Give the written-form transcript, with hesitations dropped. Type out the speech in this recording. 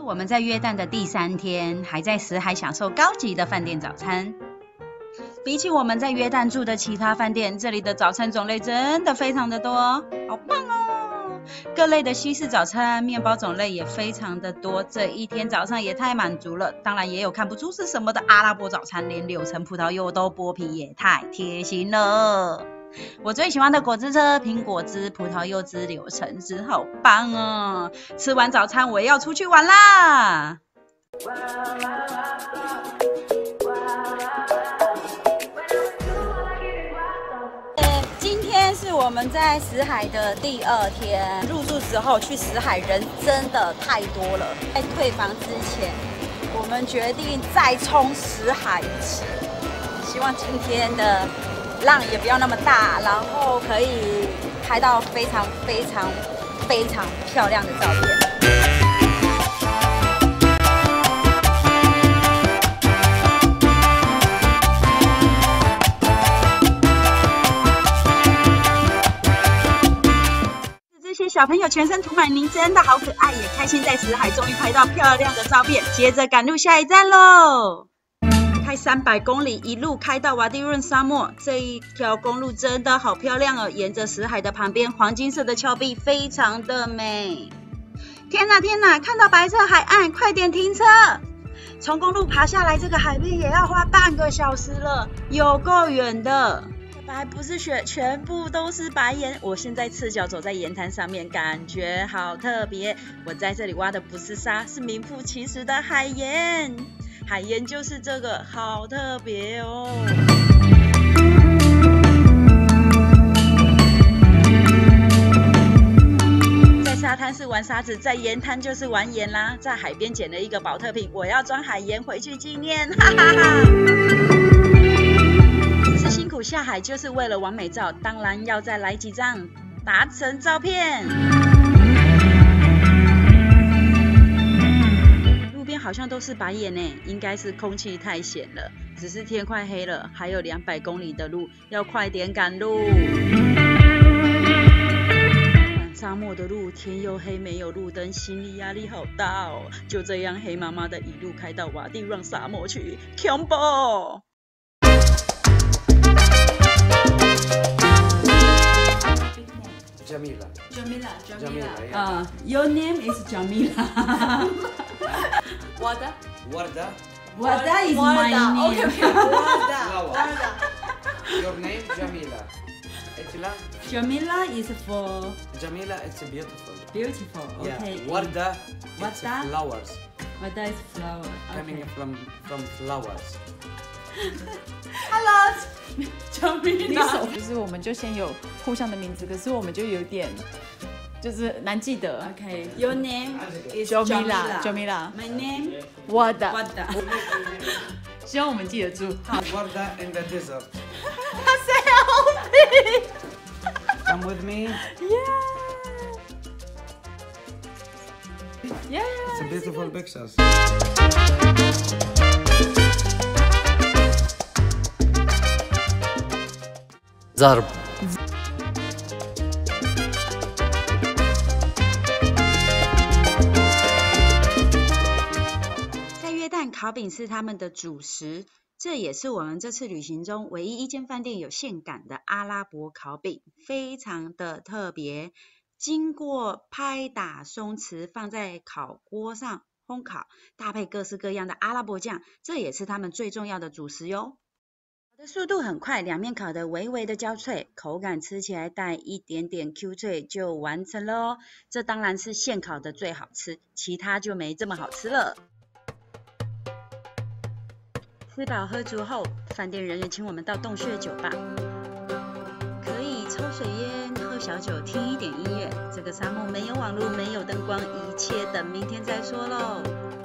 我们在约旦的第3天，还在死海享受高级的饭店早餐。比起我们在约旦住的其他饭店，这里的早餐种类真的非常的多，好棒哦！各类的西式早餐、面包种类也非常的多，这一天早上也太满足了。当然也有看不出是什么的阿拉伯早餐，连柳橙葡萄柚都剥皮，也太贴心了。我最喜欢的果汁车，苹果汁、葡萄柚汁、柳橙汁，好棒哦！吃完早餐，我也要出去玩啦！今天是我们在死海的第2天，入住之后去死海人真的太多了。在退房之前，我们决定再冲死海一次，希望今天的浪也不要那么大，然后可以拍到非常漂亮的照片。这些小朋友全身涂满泥，真的好可爱，也开心在死海终于拍到漂亮的照片。接着赶路下一站喽！开300公里，一路开到瓦蒂润沙漠。这一条公路真的好漂亮哦！沿着死海的旁边，黄金色的峭壁非常的美。天哪天哪，看到白色海岸，快点停车！从公路爬下来，这个海边也要花半个小时了，有够远的。白不是雪，全部都是白盐。我现在赤脚走在盐滩上面，感觉好特别。我在这里挖的不是沙，是名副其实的海盐。海盐就是这个，好特别哦。在沙滩是玩沙子，在盐滩就是玩盐啦。在海边捡了一个保特瓶，我要装海盐回去纪念，哈哈哈。辛苦下海就是为了完美照，当然要再来几张达成照片。路边好像都是白盐呢，应该是空气太咸了。只是天快黑了，还有200公里的路，要快点赶路。沙漠的路，天又黑，没有路灯，心理压力好大哦。就这样黑麻麻的一路开到瓦蒂润沙漠去，恐怖！ Jamila. Yeah. Your name is Jamila. Warda. Warda is my name. Okay. Warda. Your name Jamila. Etla. Jamila is for Jamila, it's beautiful. beautiful. Okay. Yeah. Warda. It's Warda? flowers. Warda is flower. Coming Okay. from flowers. Hello, Jamila. 就是我们就先有互相的名字，可是我们就有点就是难记得。 Okay. Your name is Jamila. My name Warda. Warda. 希望我们记得住。 Warda in the desert. Say help me. Come with me. Yeah. It's a beautiful pictures. ضرب 在约旦，烤饼是他们的主食，这也是我们这次旅行中唯一一间饭店有现擀的阿拉伯烤饼，非常的特别。经过拍打松弛，放在烤锅上烘烤，搭配各式各样的阿拉伯酱，这也是他们最重要的主食哟。烤的速度很快，两面烤得微微的焦脆，口感吃起来带一点点 Q 脆就完成了哦。这当然是现烤的最好吃，其他就没这么好吃了。吃饱喝足后，饭店人员请我们到洞穴酒吧，可以抽水烟、喝小酒、听一点音乐。这个沙漠没有网络，没有灯光，一切等明天再说喽。